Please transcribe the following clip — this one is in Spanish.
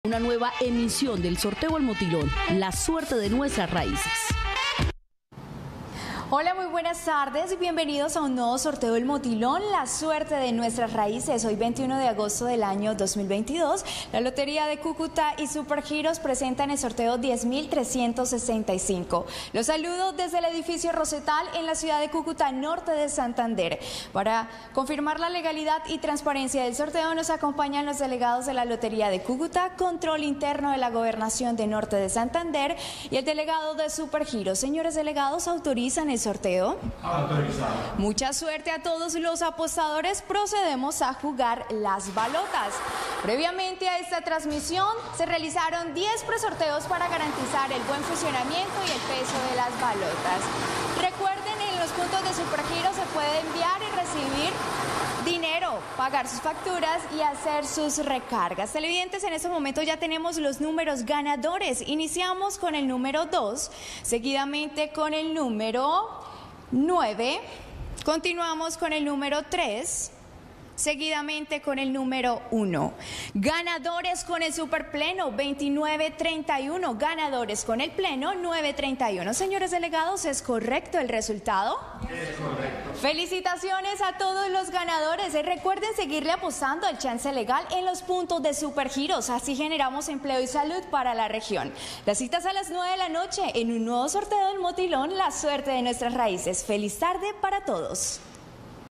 Una nueva emisión del sorteo al motilón, la suerte de nuestras raíces. Hola, muy buenas tardes y bienvenidos a un nuevo sorteo del Motilón, la suerte de nuestras raíces. Hoy 21 de agosto del año 2022, la Lotería de Cúcuta y Supergiros presentan el sorteo 10.365. Los saludo desde el edificio Rosetal en la ciudad de Cúcuta, norte de Santander. Para confirmar la legalidad y transparencia del sorteo nos acompañan los delegados de la Lotería de Cúcuta, Control Interno de la Gobernación de Norte de Santander y el delegado de Supergiros. Señores delegados, ¿autorizan el sorteo? Autorizado. Mucha suerte a todos los apostadores. Procedemos a jugar las balotas. Previamente a esta transmisión se realizaron 10 presorteos para garantizar el buen funcionamiento y el peso de las balotas. Recuerden, en los puntos de Supergiros se puede enviar y recibir dinero, pagar sus facturas y hacer sus recargas. Televidentes, en este momento ya tenemos los números ganadores. Iniciamos con el número 2, seguidamente con el número 9, continuamos con el número 3, seguidamente con el número 1. Ganadores con el superpleno 2931, ganadores con el pleno 931. Señores delegados, ¿es correcto el resultado? Es correcto. Felicitaciones a todos los ganadores. Recuerden seguirle apostando al chance legal en los puntos de Supergiros. Así generamos empleo y salud para la región. Las citas a las 9 de la noche en un nuevo sorteo del Motilón, la suerte de nuestras raíces. Feliz tarde para todos.